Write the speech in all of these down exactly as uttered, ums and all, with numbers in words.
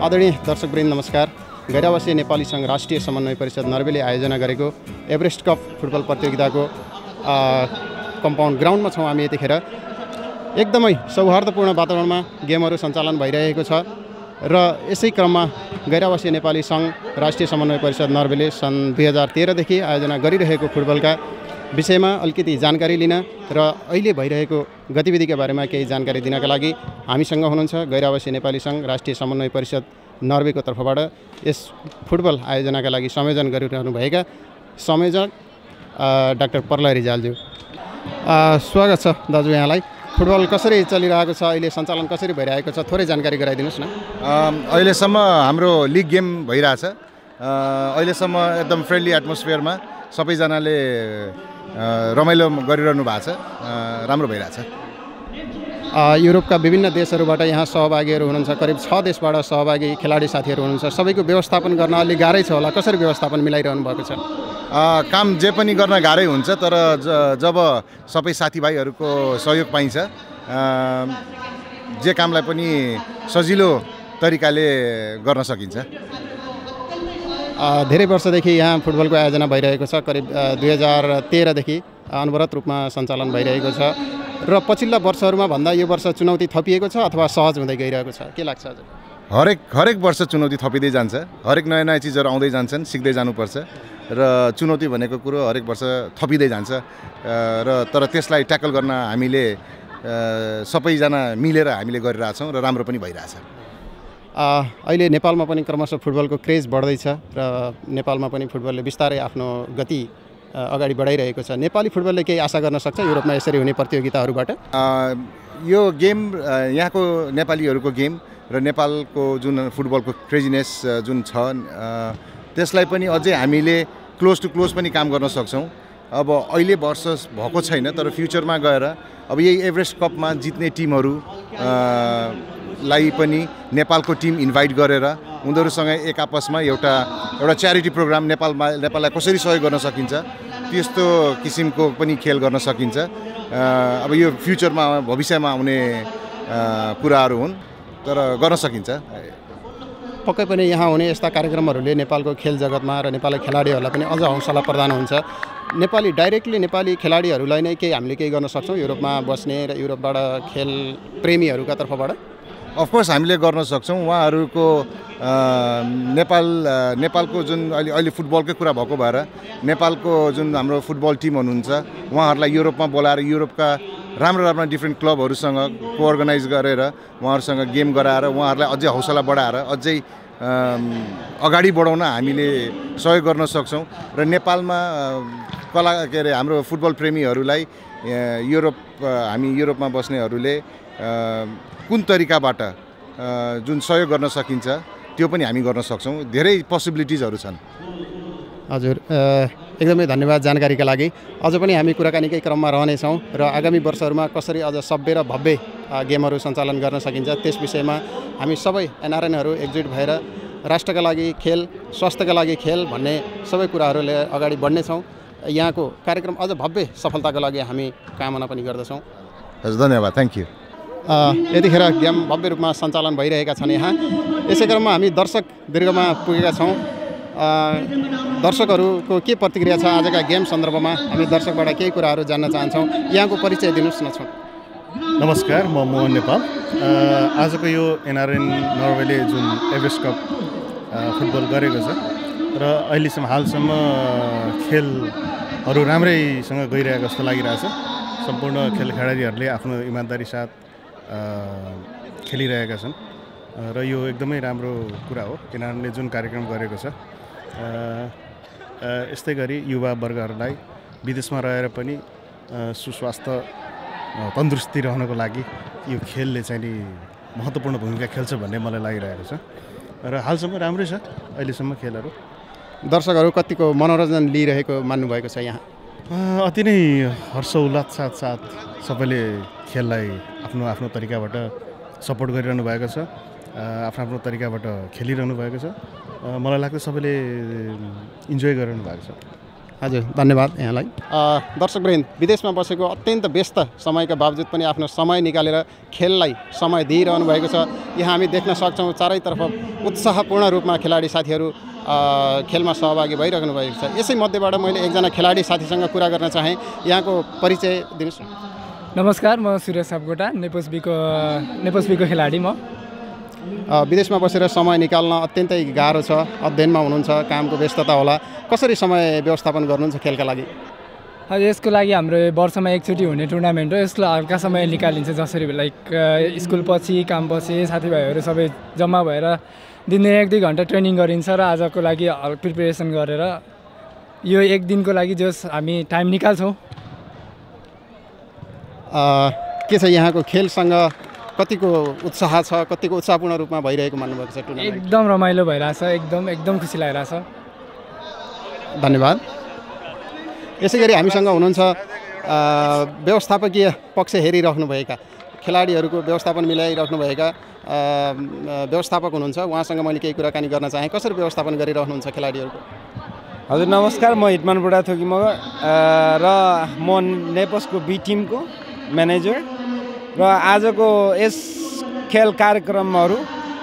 आदरणीय दर्शकवृन्द नमस्कार। गैरावासीय नेपाली संघ राष्ट्रिय समन्वय परिषद नर्वेले आयोजना गरेको एभरेस्ट कप फुटबल प्रतियोगिताको कम्पाउन्ड ग्राउन्डमा छौँ हामी यतिखेर। एकदमै सौहार्दपूर्ण वातावरणमा गेमहरू सञ्चालन भइरहेको छ र यसै क्रममा गैरावासीय नेपाली संघ राष्ट्रिय समन्वय परिषद नर्वेले सन् दुई हजार तेह्रदेखि आयोजना गरिरहेको फुटबलका विषयमा अलिकति जानकारी लिन र अहिले भइरहेको गतिविधिका बारेमा केही जानकारी दिनका लागि हामीसँग हुनुहुन्छ गैरावासीय नेपाली संघ राष्ट्रिय समन्वय परिषद नर्वेको तर्फबाट यस फुटबल आयोजनाका लागि संयोजन गरिरहनुभएका संयोजक डाक्टर पर्ला रिजालज्यू। स्वागत छ दाजु यहाँलाई। फुटबल कसरी चलिरहेको छ, अहिले सञ्चालन कसरी भइरहेको छ, थोरै जानकारी गराइदिनुहोस् न। अहिलेसम्म हाम्रो लिग गेम भइरहेछ। अहिलेसम्म एकदम फ्रेन्डली एटमोस्फियरमा सबैजनाले रमाइलो गरिरहनु भएको छ, राम्रो भइरहेछ। युरोपका विभिन्न देशहरूबाट यहाँ सहभागीहरू हुनुहुन्छ, करिब छ देशबाट सहभागी खेलाडी साथीहरू हुनुहुन्छ। सबैको व्यवस्थापन गर्न अलि गाह्रै छ होला, कसरी व्यवस्थापन मिलाइरहनु भएको छ? काम जे पनि गर्न गाह्रै हुन्छ, तर जब सबै साथीभाइहरूको सहयोग पाइन्छ जे कामलाई पनि सजिलो तरिकाले गर्न सकिन्छ। धेरै वर्षदेखि यहाँ फुटबलको आयोजना भइरहेको छ, करिब दुई हजार तेह्रदेखि अनवरत रूपमा सञ्चालन भइरहेको छ र पछिल्ला वर्षहरूमा भन्दा यो वर्ष चुनौती थपिएको छ अथवा सहज हुँदै गइरहेको छ, के लाग्छ हजुर? हरेक हरेक वर्ष चुनौती थपिँदै जान्छ, हरेक नयाँ नयाँ चिजहरू आउँदै जान्छन्, सिक्दै जानुपर्छ र चुनौती भनेको कुरो हरेक वर्ष थपिँदै जान्छ र तर त्यसलाई ट्याकल गर्न हामीले सबैजना मिलेर हामीले गरिरहेछौँ र राम्रो पनि भइरहेछ। अहिले नेपालमा पनि क्रमशः फुटबलको क्रेज बढ्दैछ र नेपालमा पनि फुटबलले बिस्तारै आफ्नो गति अगाडि बढाइरहेको छ। नेपाली फुटबलले केही आशा गर्न सक्छ युरोपमा यसरी हुने प्रतियोगिताहरूबाट? यो गेम यहाँको नेपालीहरूको गेम र नेपालको जुन फुटबलको क्रेजिनेस जुन छ त्यसलाई पनि अझै हामीले क्लोज टु क्लोज पनि काम गर्न सक्छौँ। अब अहिले वर्ष भएको छैन, तर फ्युचरमा गएर अब यही एभरेस्ट कपमा जित्ने टिमहरू लाई पनि नेपालको टिम इन्भाइट गरेर उनीहरूसँग एक आपसमा एउटा एउटा च्यारिटी प्रोग्राम नेपालमा नेपाललाई कसरी सहयोग गर्न सकिन्छ त्यस्तो किसिमको पनि खेल गर्न सकिन्छ। अब यो फ्युचरमा भविष्यमा आउने कुराहरू हुन्, तर गर्न सकिन्छ। पक्कै पनि यहाँ हुने यस्ता कार्यक्रमहरूले नेपालको खेल जगतमा र नेपाली खेलाडीहरूलाई पनि अझ हौसला प्रदान हुन्छ। नेपाली डाइरेक्टली नेपाली खेलाडीहरूलाई नै केही हामीले केही गर्न सक्छौँ युरोपमा बस्ने र युरोपबाट खेल प्रेमीहरूका तर्फबाट? अफकोर्स हामीले गर्न सक्छौँ। उहाँहरूको नेपाल नेपालको जुन अहिले अहिले फुटबलकै कुरा भएको भएर नेपालको जुन हाम्रो फुटबल टिम हुनुहुन्छ उहाँहरूलाई युरोपमा बोलाएर युरोपका राम्रो राम्रो डिफ्रेन्ट क्लबहरूसँग कोअर्गनाइज गरेर उहाँहरूसँग गेम गराएर उहाँहरूलाई अझै हौसला बढाएर अझै अगाडि बढाउन हामीले सहयोग गर्न सक्छौँ र नेपालमा कला के अरे हाम्रो फुटबल प्रेमीहरूलाई युरोप हामी युरोपमा बस्नेहरूले कुन तरिकाबाट जुन सहयोग गर्न सकिन्छ त्यो पनि हामी गर्न सक्छौँ। धेरै पोसिबिलिटिजहरू छन्। हजुर, एकदमै धन्यवाद जानकारीका लागि। अझ पनि हामी कुराकानीकै क्रममा रहनेछौँ र आगामी वर्षहरूमा कसरी अझ सभ्य र भव्य गेमहरू सञ्चालन गर्न सकिन्छ त्यस विषयमा हामी सबै एनआरएनहरू एकजुट भएर राष्ट्रका लागि खेल, स्वास्थ्यका लागि खेल भन्ने सबै कुराहरूले अगाडि बढ्नेछौँ। यहाँको कार्यक्रम अझ भव्य सफलताको लागि हामी कामना पनि गर्दछौँ। हजुर, धन्यवाद, थ्याङ्क यू। यतिखेर गेम भव्य रूपमा सञ्चालन भइरहेका छन् यहाँ। यसै क्रममा हामी दर्शक दीर्घमा पुगेका छौँ। दर्शकहरूको के प्रतिक्रिया छ आजका गेम सन्दर्भमा हामी दर्शकबाट केही कुराहरू जान्न चाहन्छौँ। यहाँको परिचय दिनुहोस् न। नमस्कार, म मोहन नेपाल। आजको यो एनआरएन नर्वेले जुन एभरेस्ट कप फुटबल गरेको छ र अहिलेसम्म हालसम्म खेलहरू राम्रैसँग गइरहेको जस्तो लागिरहेछ। सम्पूर्ण खेल खेलाडीहरूले आफ्नो इमान्दारी साथ खेलिरहेका छन् र यो एकदमै राम्रो कुरा हो किनभने जुन कार्यक्रम गरेको छ। यस्तै गरी युवा वर्गहरूलाई विदेशमा रहेर पनि सुस्वास्थ्य तन्दुरुस्ती रहनको लागि यो खेलले चाहिँ नि महत्त्वपूर्ण भूमिका खेल्छ भन्ने मलाई लागिरहेको छ र हालसम्म राम्रै छ अहिलेसम्म खेलहरू। दर्शकहरू कतिको मनोरञ्जन लिइरहेको मान्नुभएको छ यहाँ? अति नै हर्षोल्लास साथ साथ सबैले खेललाई आफ्नो आफ्नो तरिकाबाट सपोर्ट गरिरहनु भएको छ, आफ्नो आफ्नो तरिकाबाट खेलिरहनु भएको छ। मलाई लाग्छ सबैले इन्जोय गरिरहनु भएको छ। हजुर धन्यवाद यहाँलाई। दर्शकवृन्द, विदेशमा बसेको अत्यन्त व्यस्त समयका बावजुद पनि आफ्नो समय निकालेर खेललाई समय दिइरहनु भएको छ। यहाँ हामी देख्न सक्छौँ चारैतर्फ उत्साहपूर्ण रूपमा खेलाडी साथीहरू खेलमा सहभागी भइरहनु भएको छ। यसै मध्येबाट मैले एकजना खेलाडी साथीसँग कुरा गर्न चाहेँ। यहाँको परिचय दिनुहोस्। नमस्कार, म सुरेश सापकोटा, नेपोसबीको नेपोसबीको खेलाडी म। विदेशमा बसेर समय निकाल्न अत्यन्तै गाह्रो छ, अध्ययनमा हुनुहुन्छ, कामको व्यस्तता होला, कसरी समय व्यवस्थापन गर्नुहुन्छ खेलका लागि? हजुर, यसको लागि हाम्रो वर्षमा एकचोटि हुने टुर्नामेन्ट हो। यसलाई हल्का समय निकालिन्छ, जसरी लाइक स्कुल पछि काम पछि साथीभाइहरू सबै जम्मा भएर दिनदिन एक दुई घन्टा ट्रेनिङ गरिन्छ र आजको लागि प्रिपेरेसन गरेर यो एक दिनको लागि जस हामी टाइम निकाल्छौँ। के छ यहाँको खेलसँग कतिको उत्साह छ, कतिको उत्साहपूर्ण रूपमा भइरहेको मान्नुभएको छ टुर्नामेन्ट? एकदम रमाइलो भइरहेछ, एकदम एकदम खुसी लागिरहेछ। धन्यवाद। यसै गरी हामीसँग हुनुहुन्छ व्यवस्थापकीय पक्ष हेरिराख्नुभएका खेलाडीहरूको व्यवस्थापन मिलाइराख्नुभएका व्यवस्थापक हुनुहुन्छ। उहाँसँग मैले केही कुराकानी गर्न चाहेँ। कसरी व्यवस्थापन गरिराख्नुहुन्छ खेलाडीहरूको? हजुर नमस्कार, म हिटमान बुढा थोकी मगर र म नेपसको बी टिमको म्यानेजर र आजको यस खेल कार्यक्रमहरू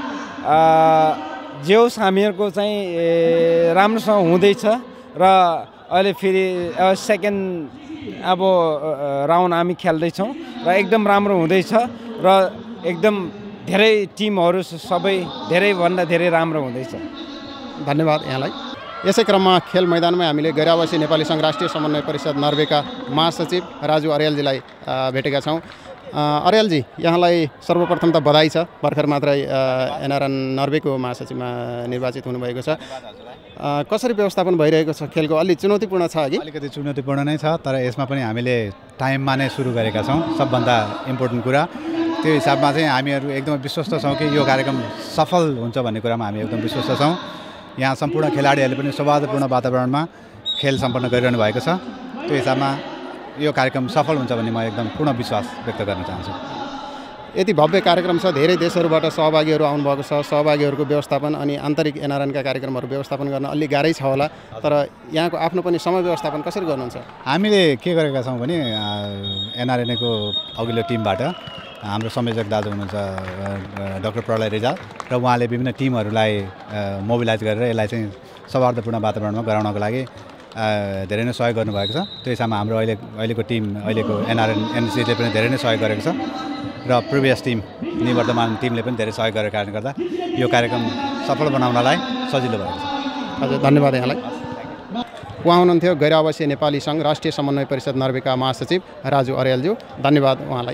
जे होस् हामीहरूको चाहिँ राम्रोसँग हुँदैछ र अहिले फेरि सेकेन्ड अब राउन्ड हामी खेल्दैछौँ र एकदम राम्रो हुँदैछ र एकदम धेरै टिमहरू सबै धेरैभन्दा धेरै राम्रो हुँदैछ। धन्यवाद यहाँलाई। यसै क्रममा खेल मैदानमै हामीले गैरावासी नेपाली सङ्घ राष्ट्रिय समन्वय परिषद नर्वेका महासचिव राजु अर्यालजीलाई भेटेका छौँ। अर्यालजी, यहाँलाई सर्वप्रथम त बधाई छ, भर्खर मात्रै एनआरएन नर्वेको महासचिवमा निर्वाचित हुनुभएको छ। कसरी व्यवस्थापन भइरहेको छ खेलको? अलि चुनौतीपूर्ण छ कि? अलिकति चुनौतीपूर्ण नै छ, तर यसमा पनि हामीले टाइममा नै सुरु गरेका छौँ। सबभन्दा इम्पोर्टेन्ट कुरा त्यो हिसाबमा चाहिँ हामीहरू एकदमै विश्वस्त छौँ कि यो कार्यक्रम सफल हुन्छ भन्ने कुरामा हामी एकदम विश्वस्त छौँ। यहाँ सम्पूर्ण खेलाडीहरूले पनि सौहार्दपूर्ण वातावरणमा खेल सम्पन्न गरिरहनु भएको छ। त्यो हिसाबमा यो कार्यक्रम सफल हुन्छ भन्ने म एकदम पूर्ण विश्वास व्यक्त गर्न चाहन्छु। यति भव्य कार्यक्रम छ, धेरै देशहरूबाट सहभागीहरू आउनुभएको छ, सहभागीहरूको व्यवस्थापन अनि आन्तरिक एनआरएनका कार्यक्रमहरू व्यवस्थापन गर्न अलि गाह्रै छ होला, तर यहाँको आफ्नो पनि समय व्यवस्थापन कसरी गर्नुहुन्छ? हामीले के गरेका छौँ भने एनआरएनएको अघिल्लो टिमबाट हाम्रो संयोजक दाजु हुनुहुन्छ डाक्टर प्रलय रिजाल र उहाँले विभिन्न टिमहरूलाई मोबिलाइज गरेर यसलाई चाहिँ सौहार्दपूर्ण वातावरणमा गराउनको लागि धेरै नै सहयोग गर्नुभएको छ। त्यो हिसाबमा हाम्रो अहिले अहिलेको टिम अहिलेको एनआरएन एनसीसीले पनि धेरै नै सहयोग गरेको छ र प्रिभियस टिम निवर्तमान टिमले पनि धेरै सहयोग गरेको कारणले गर्दा यो कार्यक्रम सफल बनाउनलाई सजिलो भएको छ। हजुर धन्यवाद यहाँलाई। उहाँ हुनुहुन्थ्यो गैरावासी नेपाली सङ्घ राष्ट्रिय समन्वय परिषद नर्वेका महासचिव राजु अर्यालज्यू। धन्यवाद उहाँलाई।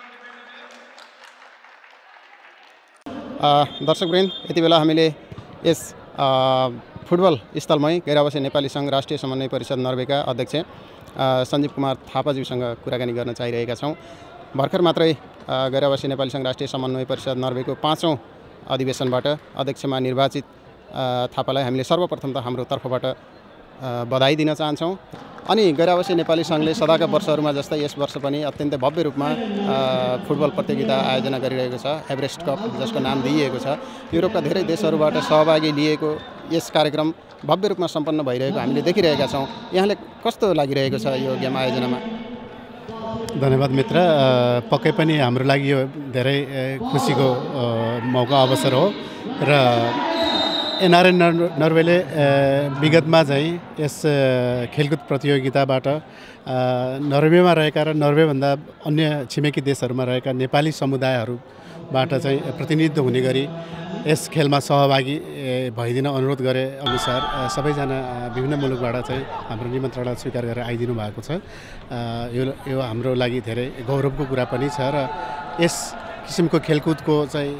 दर्शकवृन्द, यति बेला हामीले यस फुटबल स्थलमै गैरावासी नेपाली सङ्घ राष्ट्रिय समन्वय परिषद नर्वेका अध्यक्ष सञ्जीव कुमार थापाज्यूसँग कुराकानी गर्न चाहिरहेका छौँ। भर्खर मात्रै गैरावासी नेपाली सङ्घ राष्ट्रिय समन्वय परिषद नर्वेको पाँचौँ अधिवेशनबाट अध्यक्षमा निर्वाचित थापालाई हामीले सर्वप्रथम त हाम्रो तर्फबाट बधाई दिन चाहन्छौँ। अनि गैरावासी नेपाली सङ्घले सदाका वर्षहरूमा जस्तै यस वर्ष पनि अत्यन्तै भव्य रूपमा फुटबल प्रतियोगिता आयोजना गरिरहेको छ, एभरेस्ट कप जसको नाम दिइएको छ। युरोपका धेरै देशहरूबाट सहभागी लिएको यस कार्यक्रम भव्य रूपमा सम्पन्न भइरहेको हामीले देखिरहेका छौँ। यहाँले कस्तो लागिरहेको छ यो गेम आयोजनामा? धन्यवाद मित्र। पक्कै पनि हाम्रो लागि यो धेरै खुसीको मौका अवसर हो र एनआरएन नर्वेले विगतमा चाहिँ यस खेलकुद प्रतियोगिताबाट नर्वेमा रहेका र नर्वेभन्दा अन्य छिमेकी देशहरूमा रहेका नेपाली समुदायहरूबाट चाहिँ प्रतिनिधित्व हुने गरी यस खेलमा सहभागी भइदिन अनुरोध गरे अनुसार सबैजना विभिन्न मुलुकबाट चाहिँ हाम्रो निमन्त्रणा स्वीकार गरेर आइदिनु भएको छ। यो यो हाम्रो लागि धेरै गौरवको कुरा पनि छ र यस किसिमको खेलकुदको चाहिँ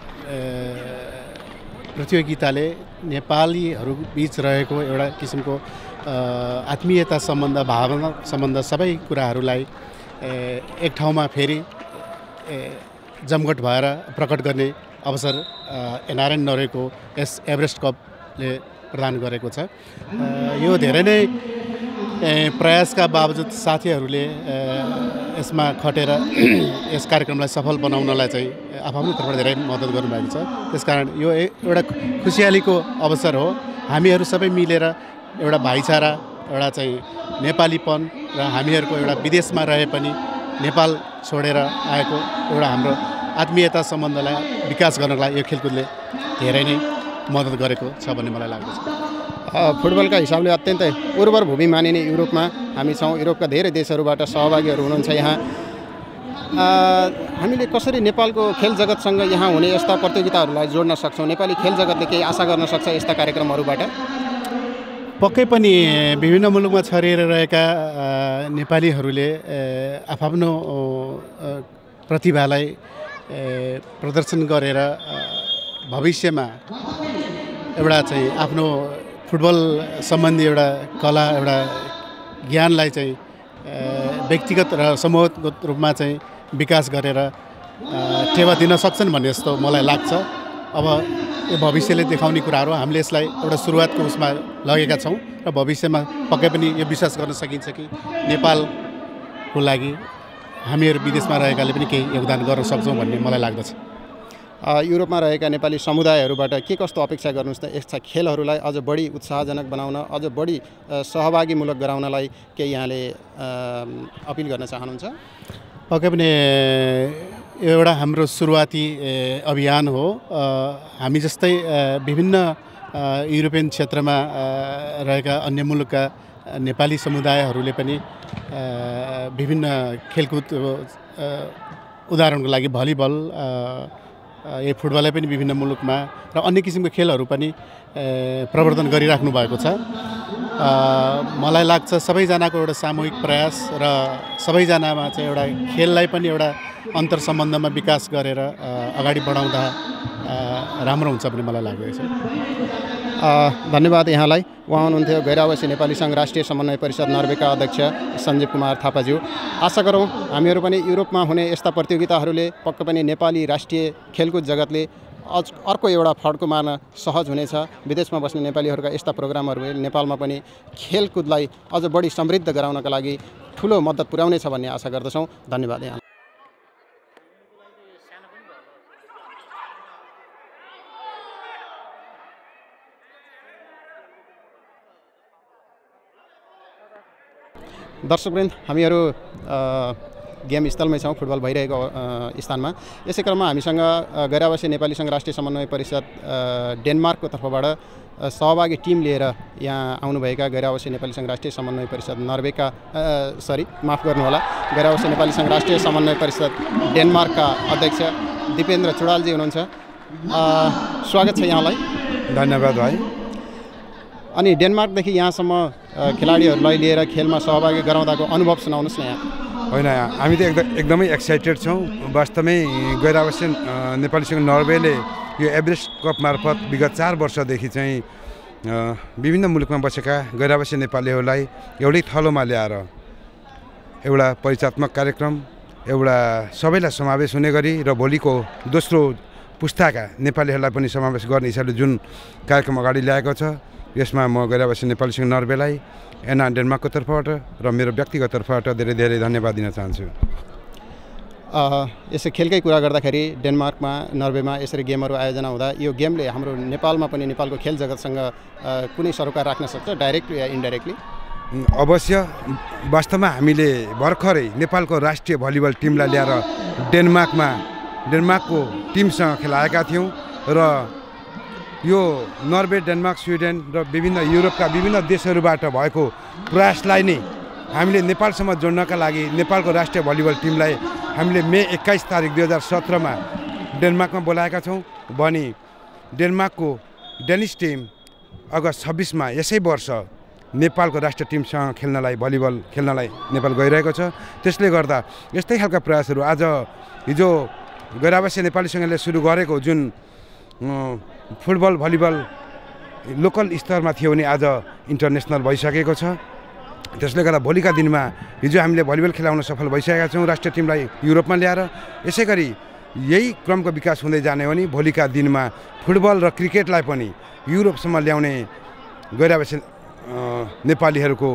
प्रतियोगिताले नेपालीहरू बीच रहेको एउटा किसिमको आत्मीयता सम्बन्ध, भावना सम्बन्ध सबै कुराहरूलाई एक ठाउँमा फेरि जमघट भएर प्रकट गर्ने अवसर एनआरएन नर्वेको यस एभरेस्ट कपले प्रदान गरेको छ। यो धेरै नै प्रयासका बावजुद साथीहरूले यसमा खटेर यस कार्यक्रमलाई सफल बनाउनलाई चाहिँ आफ्नो तर्फबाट धेरै मद्दत गर्नुभएको छ। त्यसकारण यो एउटा खुसियालीको अवसर हो। हामीहरू सबै मिलेर एउटा भाइचारा एउटा चाहिँ नेपालीपन र हामीहरूको एउटा विदेशमा रहे पनि नेपाल छोडेर आएको एउटा हाम्रो आत्मीयता सम्बन्धलाई विकास गर्नलाई यो खेलकुदले धेरै नै मद्दत गरेको छ भन्ने मलाई लाग्दछ। फुटबलका हिसाबले अत्यन्तै उर्वर भूमि मानिने युरोपमा हामी छौँ। युरोपका धेरै देशहरूबाट सहभागीहरू हुनुहुन्छ यहाँ। हामीले कसरी नेपालको खेल जगतसँग यहाँ हुने यस्ता प्रतियोगिताहरूलाई जोड्न सक्छौँ? नेपाली खेल जगतले केही आशा गर्न सक्छ यस्ता कार्यक्रमहरूबाट? पक्कै पनि विभिन्न मुलुकमा छरिएर रहेका नेपालीहरूले आफ्नो प्रतिभालाई प्रदर्शन गरेर भविष्यमा एउटा चाहिँ आफ्नो फुटबल सम्बन्धी एउटा कला एउटा ज्ञानलाई चाहिँ व्यक्तिगत र समूहगत रूपमा चाहिँ विकास गरेर टेवा दिन सक्छन् भन्ने जस्तो मलाई लाग्छ। अब यो भविष्यले देखाउने कुराहरू हामीले यसलाई एउटा सुरुवातको उसमा लगेका छौँ र भविष्यमा पक्कै पनि यो विश्वास गर्न सकिन्छ कि नेपालको लागि हामीहरू विदेशमा रहेकाले पनि केही योगदान गर्न सक्छौँ भन्ने मलाई लाग्दछ। युरोपमा रहेका नेपाली समुदायहरूबाट के कस्तो अपेक्षा गर्नुहुन्छ त यस्ता खेलहरूलाई अझ बढी उत्साहजनक बनाउन, अझ बढी सहभागीमूलक गराउनलाई के यहाँले अपिल गर्न चाहनुहुन्छ? पक्कै पनि यो एउटा हाम्रो सुरुवाती अभियान हो। हामी जस्तै विभिन्न युरोपियन क्षेत्रमा रहेका अन्य मुलुकका नेपाली समुदायहरूले पनि विभिन्न खेलकुद उदाहरणको लागि भलिबल, यो फुटबललाई पनि विभिन्न मुलुकमा र अन्य किसिमको खेलहरू पनि प्रवर्धन गरिराख्नु भएको छ। मलाई लाग्छ सबैजनाको एउटा सामूहिक प्रयास र सबैजनामा चाहिँ एउटा खेललाई पनि एउटा अन्तर सम्बन्धमा विकास गरेर अगाडि बढाउँदा राम्रो हुन्छ भन्ने मलाई लागेको छ। धन्यवाद यहाँलाई। उहाँ हुनुहुन्थ्यो गैर आवासीय नेपाली सङ्घ राष्ट्रिय समन्वय परिषद नर्वेका अध्यक्ष सञ्जीव कुमार थापाज्यू। आशा गरौँ हामीहरू पनि युरोपमा हुने यस्ता प्रतियोगिताहरूले पक्कै पनि नेपाली राष्ट्रिय खेलकुद जगतले अझ अर्को एउटा फड्को मार्न सहज हुनेछ। विदेशमा बस्ने नेपालीहरूका यस्ता प्रोग्रामहरूले नेपालमा पनि खेलकुदलाई अझ बढी समृद्ध गराउनका लागि ठुलो मद्दत पुर्याउनेछ भन्ने आशा गर्दछौँ। धन्यवाद यहाँ। दर्शकवृन्द, हामीहरू गेम स्थलमै छौँ, फुटबल भइरहेको स्थानमा। यसै क्रममा हामीसँग गैर आवासीय नेपाली सङ्घ राष्ट्रिय समन्वय परिषद डेनमार्कको तर्फबाट सहभागी टिम लिएर यहाँ आउनुभएका गैर आवासीय नेपाली सङ्घ राष्ट्रिय समन्वय परिषद नर्वेका सरी माफ गर्नुहोला गैर आवासीय नेपाली सङ्घ राष्ट्रिय समन्वय परिषद डेनमार्कका अध्यक्ष दिपेन्द्र चुडालजी हुनुहुन्छ। स्वागत छ यहाँलाई। धन्यवाद भाइ। अनि डेनमार्कदेखि यहाँसम्म खेलाडीहरूलाई लिएर खेलमा सहभागी गराउँदाको अनुभव सुनाउनुहोस् न यहाँ। होइन, हामी त एकदम एकदमै एक्साइटेड छौँ। वास्तवमै गैर आवासीय नेपाली सङ्घ नर्वेले यो एभरेस्ट कप मार्फत विगत चार वर्षदेखि चाहिँ विभिन्न मुलुकमा बसेका गैर आवासीय नेपालीहरूलाई एउटै थलोमा ल्याएर एउटा परिचयात्मक कार्यक्रम, एउटा सबैलाई समावेश हुने गरी र भोलिको दोस्रो पुस्ताका नेपालीहरूलाई पनि समावेश गर्ने हिसाबले जुन कार्यक्रम अगाडि ल्याएको छ, यसमा म गैर आवासीय नेपाली सङ्घ नर्वेलाई एनआर डेनमार्कको तर्फबाट र मेरो व्यक्तिगत तर्फबाट धेरै धेरै धन्यवाद दिन चाहन्छु। यसै खेलकै कुरा गर्दाखेरि डेनमार्कमा नर्वेमा यसरी गेमहरू आयोजना हुँदा यो गेमले हाम्रो नेपालमा पनि नेपालको खेल जगतसँग कुनै सरोकार राख्न सक्छ, डाइरेक्टली या इन्डाइरेक्टली? अवश्य। वास्तवमा हामीले भर्खरै नेपालको राष्ट्रिय भलिबल टिमलाई ल्याएर डेनमार्कमा डेनमार्कको टिमसँग खेलाएका थियौँ र यो नर्वे, डेनमार्क, स्विडेन र विभिन्न युरोपका विभिन्न देशहरूबाट भएको प्रयासलाई नै हामीले नेपालसम्म जोड्नका लागि नेपालको राष्ट्रिय भलिबल टिमलाई हामीले मे एक्काइस तारिक दुई हजार सत्रमा डेनमार्कमा बोलाएका छौँ भने डेनमार्कको डेनिस टिम अगस्त छब्बिसमा यसै वर्ष नेपालको राष्ट्रिय टिमसँग खेल्नलाई भलिबल खेल्नलाई नेपाल गइरहेको छ। त्यसले गर्दा यस्तै खालका प्रयासहरू आज हिजो गैर आवासीय नेपाली सङ्घले सुरु गरेको जुन फुटबल भलिबल लोकल स्तरमा थियो भने आज इन्टरनेसनल भइसकेको छ। त्यसले गर्दा भोलिका दिनमा हिजो हामीले भलिबल खेलाउन सफल भइसकेका छौँ राष्ट्रिय टिमलाई युरोपमा ल्याएर। यसै गरी यही क्रमको विकास हुँदै जाने हो भने भोलिका दिनमा फुटबल र क्रिकेटलाई पनि युरोपसम्म ल्याउने गैर आवासीय नेपालीहरूको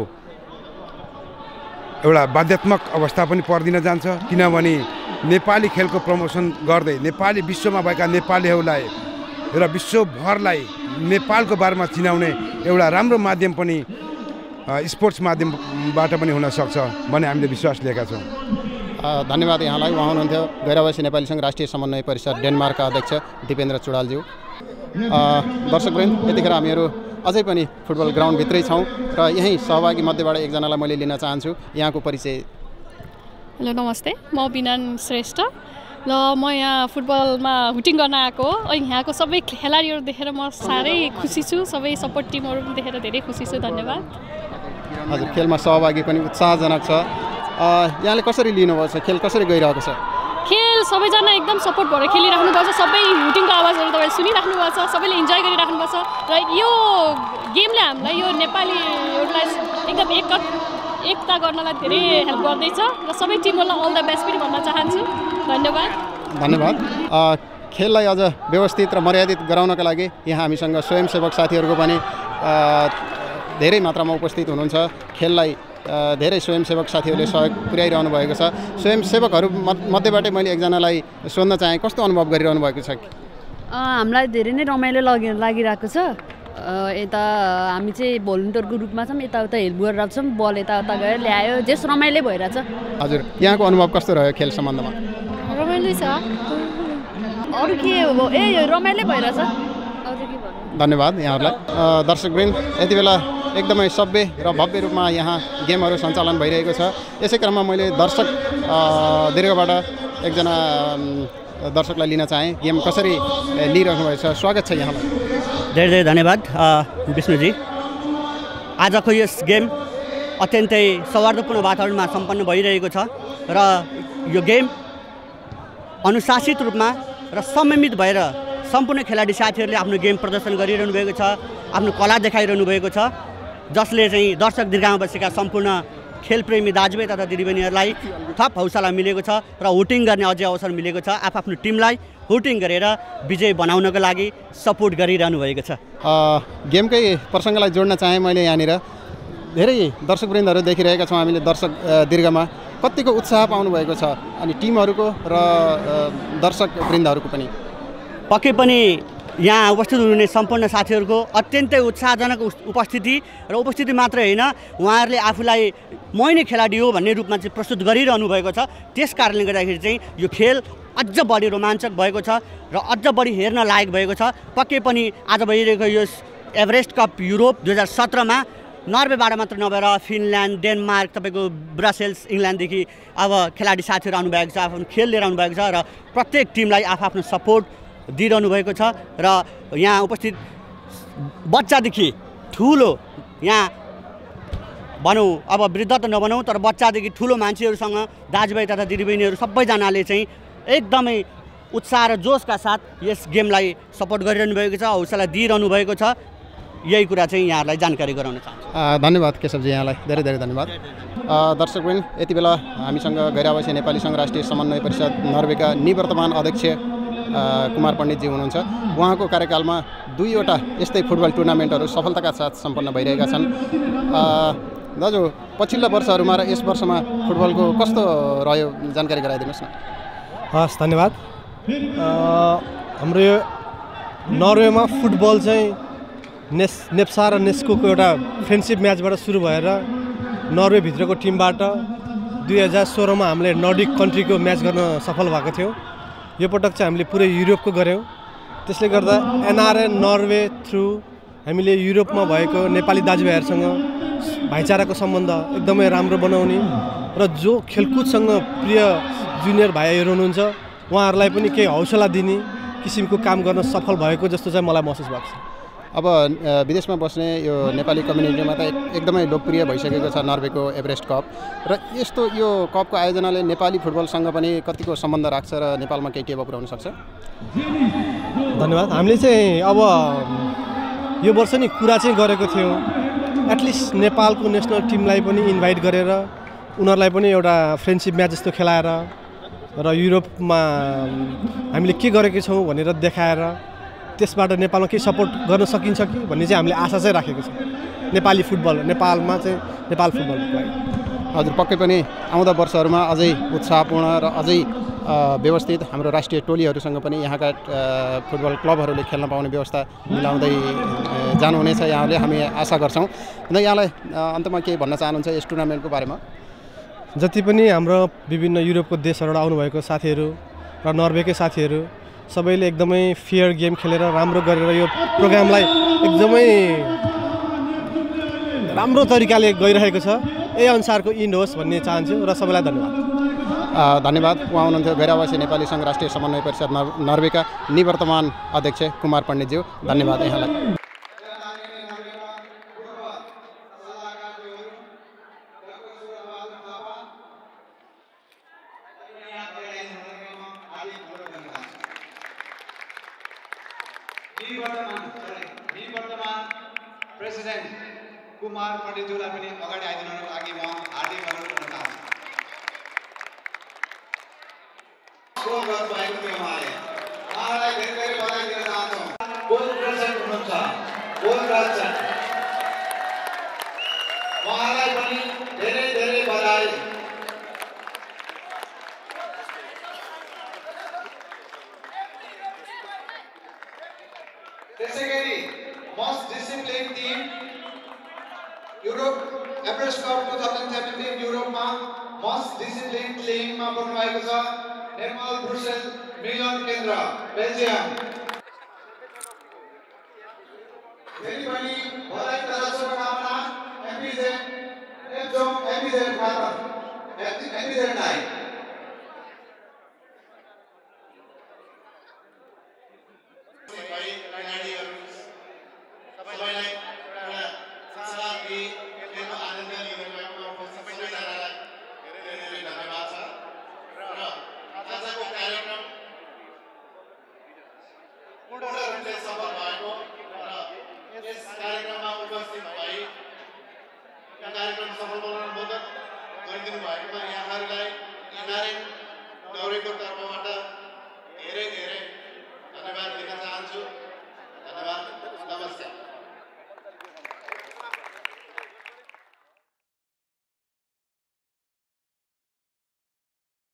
एउटा बाध्यात्मक अवस्था पनि पर्दिन जान्छ, किनभने नेपाली खेलको प्रमोसन गर्दै नेपाली विश्वमा भएका नेपालीहरूलाई र विश्वभरलाई नेपालको बारेमा चिनाउने एउटा राम्रो माध्यम पनि स्पोर्ट्स माध्यमबाट पनि हुनसक्छ भन्ने हामीले विश्वास लिएका छौँ। धन्यवाद यहाँलाई। उहाँ हुनुहुन्थ्यो गैरावासी नेपाली सङ्घ राष्ट्रिय समन्वय परिषद डेनमार्कका अध्यक्ष दिपेन्द्र चुडालज्यू। दर्शकवृन्द, यतिखेर हामीहरू अझै पनि फुटबल ग्राउन्डभित्रै छौँ र यहीँ सहभागी मध्येबाट एकजनालाई मैले लिन चाहन्छु। यहाँको परिचय। हेलो नमस्ते, म बिनान श्रेष्ठ र म यहाँ फुटबलमा हुटिङ गर्न आएको हो। अनि यहाँको सबै खेलाडीहरू देखेर म साह्रै खुसी छु, सबै सपोर्ट टिमहरू पनि देखेर धेरै खुसी छु। धन्यवाद। हजुर, खेलमा सहभागी पनि उत्साहजनक छ। यहाँले कसरी लिनुभएको छ? खेल कसरी गइरहेको छ? खेल सबैजना एकदम सपोर्ट भएर खेलिराख्नु भएको छ। सबै हुटिङको आवाजहरू तपाईँले सुनिराख्नु भएको छ, सबैले इन्जोय गरिराख्नु भएको छ र यो गेमले हामीलाई यो नेपालीहरूलाई एकदम एक एकता गर्नलाई धेरै हेल्प गर्दैछ र सबै टिमहरूलाई अल द बेस्ट पनि भन्न चाहन्छु। धन्यवाद। धन्यवाद। खेललाई अझ व्यवस्थित र मर्यादित गराउनका लागि यहाँ हामीसँग स्वयंसेवक साथीहरूको पनि धेरै मात्रामा उपस्थित हुनुहुन्छ। खेललाई धेरै स्वयंसेवक साथीहरूले सहयोग पुर्याइरहनु भएको छ। स्वयंसेवकहरू मध्येबाटै मैले एकजनालाई सोध्न चाहेँ, कस्तो अनुभव गरिरहनु भएको छ? हामीलाई धेरै नै रमाइलो लागि लागिरहेको छ। यता हामी चाहिँ भोलिन्टियरको रूपमा छौँ, यताउता हेल्प गरिरहेको छौँ। बल यताउता गएर ल्यायो, जेस रमाइलो भइरहेछ। हजुर, यहाँको अनुभव कस्तो रह्यो खेल सम्बन्धमा? रमाइलो छ। अरू के हो? ए रमाइलो भइरहेछ। अरू के भन्नु? धन्यवाद यहाँहरूलाई। दर्शकवृन्द, यति बेला एकदमै सभ्य र भव्य रूपमा यहाँ गेमहरू सञ्चालन भइरहेको छ। यसै क्रममा मैले दर्शक दीर्घबाट एकजना दर्शकलाई लिन चाहेँ। गेम कसरी लिइरहनु भएको छ? स्वागत छ यहाँलाई। धेरै धेरै धन्यवाद विष्णुजी। आजको यस गेम अत्यन्तै सौहार्दपूर्ण वातावरणमा सम्पन्न भइरहेको छ र यो गेम अनुशासित रूपमा र समन्वित भएर सम्पूर्ण खेलाडी साथीहरूले आफ्नो गेम प्रदर्शन गरिरहनु भएको छ, आफ्नो कला देखाइरहनु भएको छ, जसले चाहिँ दर्शक दीर्घामा बसेका सम्पूर्ण खेलप्रेमी दाजुभाइ तथा दिदीबहिनीहरूलाई थप हौसला मिलेको छ र हुटिङ गर्ने अझै अवसर मिलेको छ। आफ्नो टिमलाई हुटिङ गरेर विजय बनाउनको लागि सपोर्ट गरिरहनु भएको छ। गेमकै प्रसङ्गलाई जोड्न चाहेँ मैले। यहाँनिर धेरै दर्शकवृन्दहरू देखिरहेका छौँ हामीले दर्शक दीर्घमा। कतिको उत्साह पाउनुभएको छ अनि टिमहरूको र दर्शकवृन्दहरूको पनि? पक्कै पनि यहाँ उपस्थित हुनुहुने सम्पूर्ण साथीहरूको अत्यन्तै उत्साहजनक उपस्थिति र उपस्थिति मात्र होइन, उहाँहरूले आफूलाई मै नै खेलाडी हो भन्ने रूपमा चाहिँ प्रस्तुत गरिरहनु भएको छ। त्यस कारणले गर्दाखेरि चाहिँ यो खेल अझ बढी रोमाञ्चक भएको छ र अझ बढी हेर्न लायक भएको छ। पक्कै पनि आज भइरहेको यो एभरेस्ट कप युरोप दुई हजार सत्रमा नर्वेबाट मात्र नभएर फिनल्यान्ड, डेनमार्क, तपाईँको ब्रसेल्स, इङ्ल्यान्डदेखि अब खेलाडी साथीहरू आउनुभएको छ, आफ्नो खेल लिएर आउनुभएको छ र प्रत्येक टिमलाई आफ्नो सपोर्ट दिइरहनु भएको छ। र यहाँ उपस्थित बच्चादेखि ठुलो, यहाँ भनौँ अब वृद्ध त नभनौँ तर बच्चादेखि ठुलो मान्छेहरूसँग दाजुभाइ तथा दिदीबहिनीहरू सबैजनाले चाहिँ एकदमै उत्साह र जोसका साथ यस गेमलाई सपोर्ट गरिरहनु भएको छ, हौसला दिइरहनु भएको छ। यही कुरा चाहिँ यहाँहरूलाई जानकारी गराउन चाहन्छु। धन्यवाद केशवजी, यहाँलाई धेरै धेरै धन्यवाद। दर्शकवृन्द, यति बेला हामीसँग गैरावासी नेपाली सङ्घ राष्ट्रिय समन्वय परिषद नर्वेका निवर्तमान अध्यक्ष कुमार पण्डितजी हुनुहुन्छ। उहाँको कार्यकालमा दुईवटा यस्तै फुटबल टुर्नामेन्टहरू सफलताका साथ सम्पन्न भइरहेका छन्। दाजु, पछिल्ला वर्षहरूमा र यस वर्षमा फुटबलको कस्तो रह्यो जानकारी गराइदिनुहोस् न। हस्, धन्यवाद। हाम्रो यो नर्वेमा फुटबल चाहिँ नेस नेप्सा र नेस्कोको एउटा फ्रेन्डसिप म्याचबाट सुरु भएर नर्वेभित्रको टिमबाट दुई हजार सोह्रमा हामीले नर्डिक कन्ट्रीको म्याच गर्न सफल भएको थियौँ। यो पटक चाहिँ हामीले पुरै युरोपको गऱ्यौँ। त्यसले गर्दा एनआरएन नर्वे थ्रु हामीले युरोपमा भएको नेपाली दाजुभाइहरूसँग भाइचाराको सम्बन्ध एकदमै राम्रो बनाउने र जो खेलकुदसँग प्रिय जुनियर भाइहरू हुनुहुन्छ उहाँहरूलाई पनि केही हौसला दिने किसिमको काम गर्न सफल भएको जस्तो चाहिँ मलाई महसुस भएको छ। अब विदेशमा बस्ने यो नेपाली कम्युनिटीमा त एकदमै लोकप्रिय भइसकेको छ नर्वेको एभरेस्ट कप र यस्तो यो कपको आयोजनाले नेपाली फुटबलसँग पनि कतिको सम्बन्ध राख्छ र नेपालमा केही टेवा पुर्याउन सक्छ? धन्यवाद। हामीले चाहिँ अब यो वर्ष नि कुरा चाहिँ गरेको थियौँ, एटलिस्ट नेपालको नेसनल टिमलाई पनि इन्भाइट गरेर उनीहरूलाई पनि एउटा फ्रेन्डसिप म्याच जस्तो खेलाएर र युरोपमा हामीले के गरेको छौँ भनेर देखाएर त्यसबाट नेपालमा केही सपोर्ट गर्न सकिन्छ कि भन्ने चाहिँ हामीले आशा चाहिँ राखेको छ नेपाली फुटबल नेपालमा चाहिँ नेपाल फुटबलको लागि। हजुर पक्कै पनि आउँदा वर्षहरूमा अझै उत्साहपूर्ण र अझै व्यवस्थित हाम्रो राष्ट्रिय टोलीहरूसँग पनि यहाँका फुटबल क्लबहरूले खेल्न पाउने व्यवस्था मिलाउँदै जानुहुनेछ यहाँले हामी आशा गर्छौँ। र यहाँलाई अन्तमा के भन्न चाहनुहुन्छ यस टुर्नामेन्टको बारेमा? जति पनि हाम्रो विभिन्न युरोपको देशहरूबाट आउनुभएको साथीहरू र नर्वेकै साथीहरू सबैले एकदमै फेयर गेम खेलेर राम्रो गरेर यो प्रोग्रामलाई एकदमै राम्रो तरिकाले गइरहेको छ। यही अनुसारको इन्ड होस् भन्ने चाहन्छु र सबैलाई धन्यवाद। धन्यवाद। उहाँ हुनुहुन्थ्यो गैरावासी नेपाली सङ्घ राष्ट्रिय समन्वय परिषद नर्वेका निवर्तमान अध्यक्ष कुमार पण्डितज्यू। धन्यवाद यहाँलाई। प्रेसिडेन्ट कुमार पण्डितज्यूलाई पनि अगाडि आइदिनको लागि म हार्दिक अनुरोध गर्न चाहन्छु। स्कोर गर्नुभएको थियो उहाँले, उहाँलाई धेरै धेरै बधाई दिन चाहन्छौँ। गोल प्रेसिडेन्ट हुनुहुन्छ गोल प्रेसिडेन्ट, उहाँलाई पनि धेरै धेरै बधाई। त्यसै गरी most discipline team Europe Everest cup two thousand seventeen युरोपमा मोस्ट डिसिप्लिन टिममा बन्नु भएको छ नेपाल ब्रुसेल मिलन केन्द्र बेल्जियम। फेरि पनि बधाई तथा शुभकामना। एमपिजेड एफजोम एमपिजेड मार्फत एमपिजेडलाई कार्यक्रम सफल बनाउन मद्दत गरिदिनु भएको यहाँहरूलाई एनआरएन नौरेको तर्फबाट